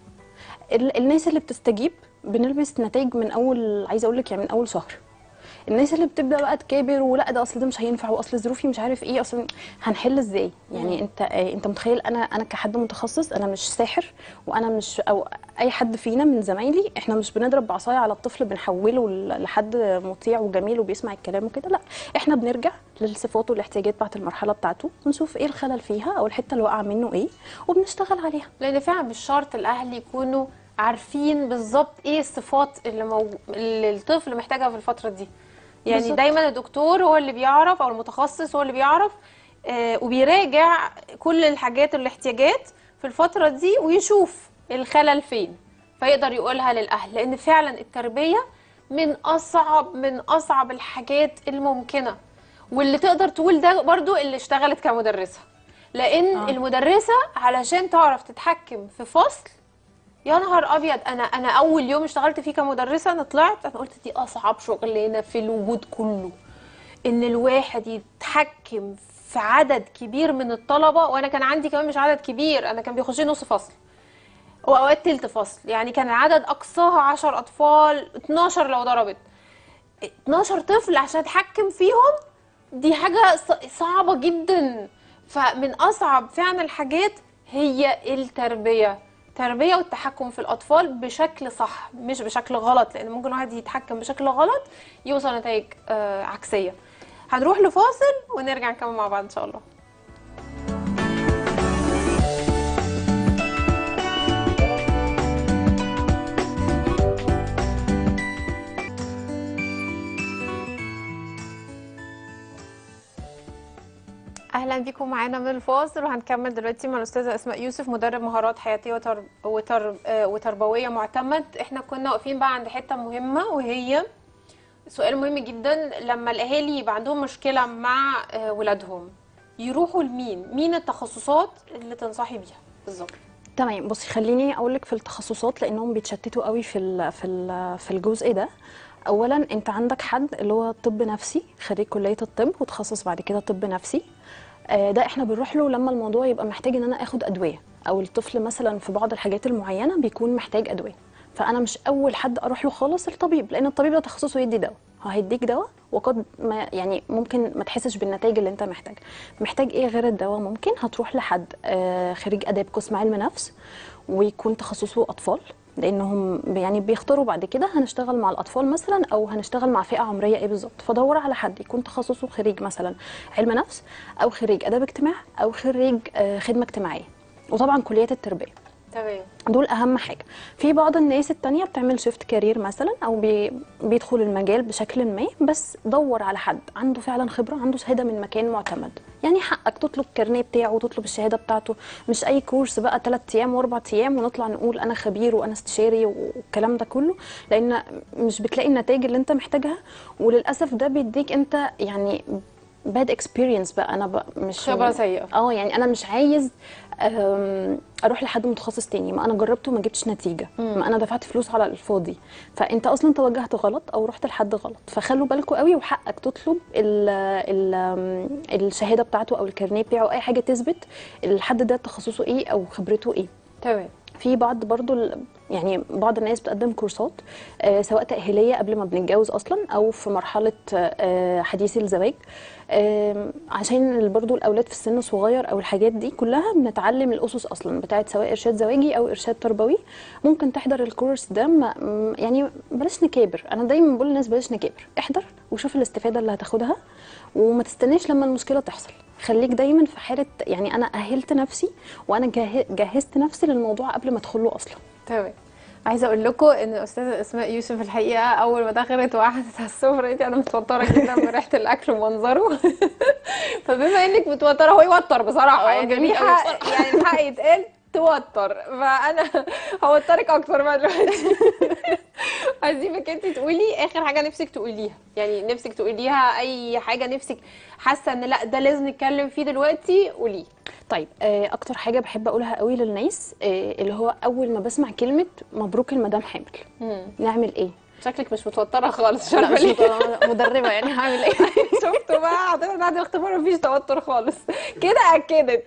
ال- الناس اللي بتستجيب بنلبس نتائج من اول، عايزه اقول لك يعني من اول شهر. الناس اللي بتبدا بقى تكابر، ولا ده اصل ده مش هينفع، واصل ظروفي مش عارف ايه، اصل هنحل ازاي؟ يعني انت آه، انت متخيل، انا انا كحد متخصص، انا مش ساحر، وانا مش او اي حد فينا من زمايلي، احنا مش بنضرب بعصايه على الطفل بنحوله ل- لحد مطيع وجميل وبيسمع الكلام وكده، لا. احنا بنرجع للصفات والاحتياجات بتاعت المرحله بتاعته، ونشوف ايه الخلل فيها او الحته اللي واقعه منه ايه، وبنشتغل عليها. لان فعلا مش شرط الاهل يكونوا عارفين بالظبط ايه الصفات اللي, مو... اللي الطفل محتاجها في الفتره دي. يعني بالظبط. دايما الدكتور هو اللي بيعرف، او المتخصص هو اللي بيعرف، آه وبيراجع كل الحاجات والاحتياجات في الفتره دي، ويشوف الخلل فين فيقدر يقولها للاهل. لان فعلا التربيه من اصعب من اصعب الحاجات الممكنه، واللي تقدر تقول ده برضو اللي اشتغلت كمدرسه. لان آه. آه. المدرسه علشان تعرف تتحكم في فصل، يا نهار ابيض، انا انا اول يوم اشتغلت فيه كمدرسه انا طلعت انا قلت دي اصعب شغلانه في الوجود كله، ان الواحد يتحكم في عدد كبير من الطلبه. وانا كان عندي كمان مش عدد كبير، انا كان بيخش نص فصل واوقات تلت فصل، يعني كان العدد اقصاها عشر اطفال، اتناشر لو ضربت اتناشر طفل عشان اتحكم فيهم. دي حاجه ص- صعبه جدا. فمن اصعب فعلا الحاجات هي التربيه التربيه والتحكم في الاطفال بشكل صح مش بشكل غلط، لان ممكن واحد يتحكم بشكل غلط يوصل نتائج آه عكسيه. هنروح لفاصل ونرجع نكمل مع بعض ان شاء الله. اهلا بيكم معانا من الفاصل، وهنكمل دلوقتي مع الاستاذه اسماء يوسف، مدرب مهارات حياتيه وتر... وتر... آه، وتربويه معتمد. احنا كنا واقفين بقى عند حته مهمه، وهي سؤال مهم جدا. لما الاهالي يبقى عندهم مشكله مع آه، ولادهم يروحوا لمين؟ مين التخصصات اللي تنصحي بيها بالظبط؟ تمام، بصي خليني اقول لك في التخصصات، لانهم بيتشتتوا قوي في ال في ال في الجزء ده. اولا انت عندك حد اللي هو طب نفسي، خريج كليه الطب وتخصص بعد كده طب نفسي. آه، ده احنا بنروح له لما الموضوع يبقى محتاج ان انا اخد ادويه، او الطفل مثلا في بعض الحاجات المعينه بيكون محتاج ادويه. فانا مش اول حد اروح له خالص الطبيب، لان الطبيب ده تخصصه يدي دواء، هو هيديك دواء وقد ما يعني ممكن ما تحسش بالنتائج اللي انت محتاج. محتاج ايه غير الدواء؟ ممكن هتروح لحد آه، خريج اداب قسم علم نفس، ويكون تخصصه اطفال، لانهم يعني بيختاروا بعد كده هنشتغل مع الاطفال مثلا او هنشتغل مع فئه عمريه ايه بالظبط. فدور على حد يكون تخصصه خريج مثلا علم نفس، او خريج اداب اجتماع، او خريج آه، خدمه اجتماعيه، وطبعا كليات التربيه. تمام. دول اهم حاجه. في بعض الناس التانية بتعمل شيفت كارير مثلا، او بي بيدخل المجال بشكل ما، بس دور على حد عنده فعلا خبره، عنده شهاده من مكان معتمد. يعني حقك تطلب الكارنيه بتاعه وتطلب الشهاده بتاعته، مش اي كورس بقى ثلاث ايام واربع ايام ونطلع نقول انا خبير وانا استشاري والكلام ده كله، لان مش بتلاقي النتائج اللي انت محتاجها. وللاسف ده بيديك انت يعني باد اكسبيرينس بقى، انا بقى مش خبرة سيئة. اه يعني انا مش عايز أم، اروح لحد متخصص تاني، ما انا جربته وما جبتش نتيجه، ما انا دفعت فلوس على الفاضي، فانت اصلا توجهت غلط او رحت لحد غلط. فخلوا بالكم قوي، وحقك تطلب ال ال الشهاده بتاعته او الكارنيه بتاعه، اي حاجه تثبت الحد ده تخصصه ايه او خبرته ايه. تمام. في بعض برضو ال- يعني بعض الناس بتقدم كورسات آه، سواء تأهيلية قبل ما بنتجوز أصلا أو في مرحلة آه، حديث الزواج، آم، عشان ال- برضو الأولاد في السن الصغير أو الحاجات دي كلها بنتعلم الأسس أصلا بتاعت سواء إرشاد زواجي أو إرشاد تربوي. ممكن تحضر الكورس ده، ما م- يعني بلاش نكابر. أنا دايما بقول للناس بلاش نكابر، احضر وشوف الاستفادة اللي هتاخدها، وما تستناش لما المشكلة تحصل. خليك دايما في حالة، يعني أنا أهلت نفسي وأنا جه- جهزت نفسي للموضوع قبل ما أدخله أصلا. تمام. عايزه اقول لكم ان الاستاذه اسماء يوسف الحقيقه اول ما دخلت وقعدت على السفره دي انا متوتره جدا من ريحه الاكل ومنظره. فبما انك متوتره، هو يوتر بصراحه، اه يعني جميل قوي الحق بصراحة. يعني الحق يتقال توتر، فانا هوترك اكتر بقى دلوقتي. هسيبك انت تقولي اخر حاجه نفسك تقوليها، يعني نفسك تقوليها اي حاجه نفسك حاسه ان لا ده لازم نتكلم فيه دلوقتي، قوليه. طيب آه، اكتر حاجه بحب اقولها قوي للناس آه، اللي هو اول ما بسمع كلمه مبروك المدام حامل، نعمل ايه؟ شكلك مش متوتره خالص، مش لا عارفه مش ليه. مت- مدربه يعني هعمل ايه؟ شفتوا بقى حضرتك بعد الاختبار مفيش توتر خالص، كده اكدت.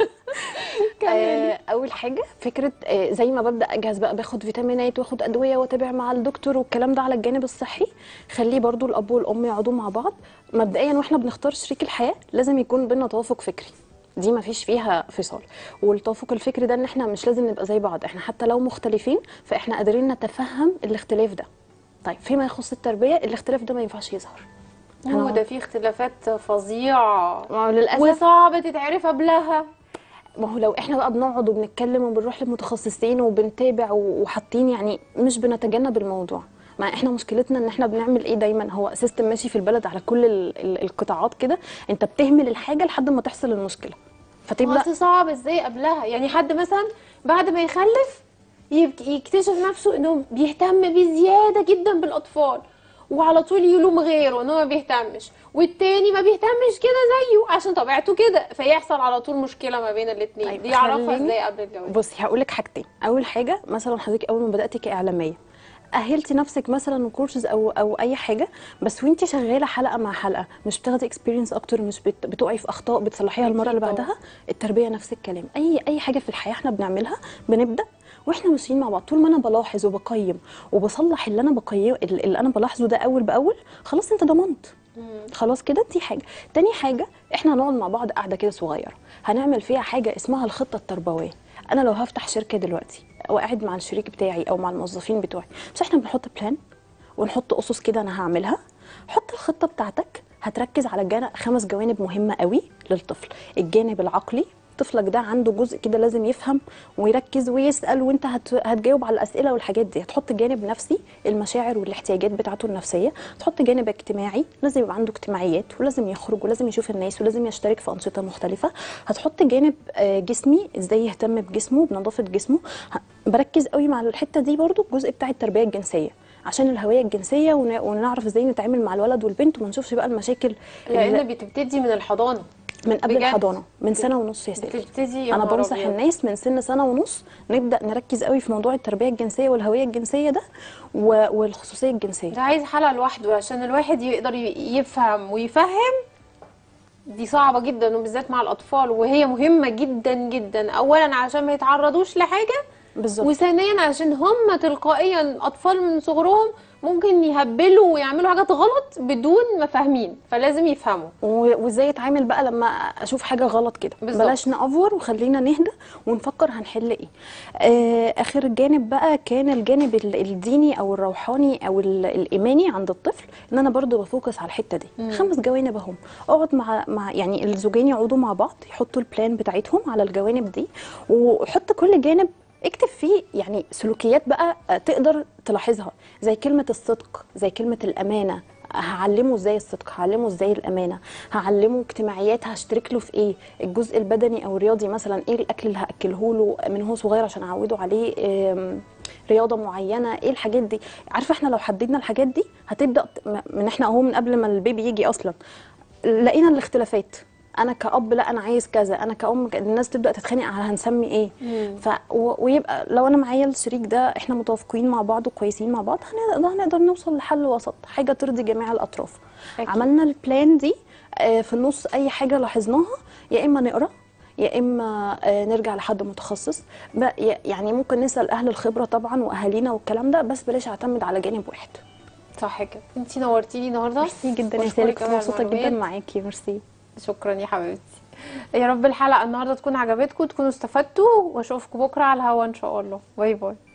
كملي. آه، اول حاجه فكره آه، زي ما ببدا اجهز بقى باخد فيتامينات واخد ادويه واتابع مع الدكتور والكلام ده على الجانب الصحي، خليه برضو الاب والام يقعدوا مع بعض مبدئيا. واحنا بنختار شريك الحياه لازم يكون بينا توافق فكري، دي ما فيش فيها فصال. والتوافق الفكري ده ان احنا مش لازم نبقى زي بعض، احنا حتى لو مختلفين فاحنا قادرين نتفهم الاختلاف ده. طيب فيما يخص التربيه الاختلاف ده ما ينفعش يظهر. هو ده فيه اختلافات فظيعه ما هو للاسف، وصعب تتعرف قبلها. ما هو لو احنا بقى بنقعد وبنتكلم وبنروح لمتخصصين وبنتابع و- وحاطين، يعني مش بنتجنب الموضوع. ما احنا مشكلتنا ان احنا بنعمل ايه دايما، هو سيستم ماشي في البلد على كل ال- ال- القطاعات كده، انت بتهمل الحاجه لحد ما تحصل المشكله فتبدا. اصل صعب ازاي قبلها، يعني حد مثلا بعد ما يخلف يبك- يكتشف نفسه انه بيهتم بزياده جدا بالاطفال، وعلى طول يلوم غيره ان هو ما بيهتمش، والتاني ما بيهتمش كده زيه عشان طبيعته كده، فيحصل على طول مشكله ما بين الاثنين. طيب دي يعرفها خليني- ازاي قبل الجواز؟ بصي هقول لك حاجتين. اول حاجه مثلا حضرتك اول ما بداتي كاعلاميه اهلتي نفسك مثلا كورسز او او اي حاجه، بس وانت شغاله حلقه مع حلقه مش بتاخدي اكسبيرينس اكتر، مش بت... بتقعي في اخطاء بتصلحيها المره اللي أكيد طبعاً. بعدها. التربيه نفس الكلام، اي اي حاجه في الحياه احنا بنعملها بنبدا واحنا ماشيين مع بعض. طول ما انا بلاحظ وبقيم وبصلح اللي انا بقيم اللي انا بلاحظه ده اول باول، خلاص انت ضمنت. خلاص كده دي حاجه. تاني حاجه احنا هنقعد مع بعض قاعده كده صغيره هنعمل فيها حاجه اسمها الخطه التربويه. انا لو هفتح شركه دلوقتي وقاعد مع الشريك بتاعي او مع الموظفين بتوعي، مش احنا بنحط بلان ونحط اسس كده انا هعملها. حط الخطه بتاعتك هتركز على الجانب خمس جوانب مهمه قوي للطفل. الجانب العقلي، طفلك ده عنده جزء كده لازم يفهم ويركز ويسال، وانت هت... هتجاوب على الاسئله والحاجات دي. هتحط جانب نفسي، المشاعر والاحتياجات بتاعته النفسيه. تحط جانب اجتماعي، لازم يبقى عنده اجتماعيات ولازم يخرج ولازم يشوف الناس ولازم يشترك في انشطه مختلفه. هتحط جانب آه، جسمي، ازاي يهتم بجسمه بنظافه جسمه. ه... بركز قوي مع الحته دي برضو الجزء بتاع التربيه الجنسيه عشان الهويه الجنسيه ون... ونعرف ازاي نتعامل مع الولد والبنت وما نشوفش بقى المشاكل اللي- لان بتبتدي من الحضانه، من قبل بجد. الحضانه من سنه ونص يا سيدي. بتبتدي يا انا نهار بنصح أبيض. الناس من سن سنه ونص نبدا نركز قوي في موضوع التربيه الجنسيه والهويه الجنسيه ده و- والخصوصيه الجنسيه. ده عايز حلقه لوحده عشان الواحد يقدر ي- يفهم ويفهم. دي صعبة جدا وبالذات مع الأطفال، وهي مهمة جدا جدا. أولا عشان ما يتعرضوش لحاجة، بالظبط. وثانيا عشان هم تلقائيا أطفال من صغرهم ممكن يهبلوا ويعملوا حاجات غلط بدون ما فاهمين، فلازم يفهموا. و- وازاي اتعامل بقى لما اشوف حاجه غلط كده. بالظبط. بلاش نأفور وخلينا نهدى ونفكر هنحل ايه. آه اخر جانب بقى كان الجانب ال- الديني او الروحاني او ال- الايماني عند الطفل، ان انا برضو بفوكس على الحته دي. مم. خمس جوانب اهم. اقعد مع مع يعني الزوجين يقعدوا مع بعض يحطوا البلان بتاعتهم على الجوانب دي، وحط كل جانب اكتب فيه يعني سلوكيات بقى آه، تقدر تلاحظها، زي كلمة الصدق، زي كلمة الأمانة. هعلمه ازاي الصدق، هعلمه ازاي الامانه، هعلمه اجتماعيات، هشترك له في ايه، الجزء البدني او الرياضي مثلا ايه الاكل اللي هاكله له من هو صغير عشان اعوده عليه آم، رياضه معينه، ايه الحاجات دي. عارفه احنا لو حددنا الحاجات دي هتبدا ت- م- من احنا اهو من قبل ما البيبي يجي اصلا لقينا الاختلافات، انا كأب لا انا عايز كذا، انا كأم ك- الناس تبدأ تتخانق على هنسمي ايه. ف و- ويبقى لو انا معايا الشريك ده احنا متوافقين مع بعض وكويسين مع بعض، هنقدر هنقدر نوصل لحل وسط، حاجه ترضي جميع الاطراف. أكيد. عملنا البلان دي، آه، في النص اي حاجه لاحظناها يا اما نقرا يا اما آه، نرجع لحد متخصص. ب- ي- يعني ممكن نسال اهل الخبره طبعا واهالينا والكلام ده، بس بلاش اعتمد على جانب واحد. صح كده. انتي نورتيني النهارده. ميرسي جدا يا وأشكرك سالك، أوي على مبسوطه جدا المعلومات. معاكي. ميرسي. شكرا يا حبيبتي. يا رب الحلقه النهارده تكون عجبتكم، تكونوا استفدتوا، واشوفكم بكره على الهوا ان شاء الله. باي باي.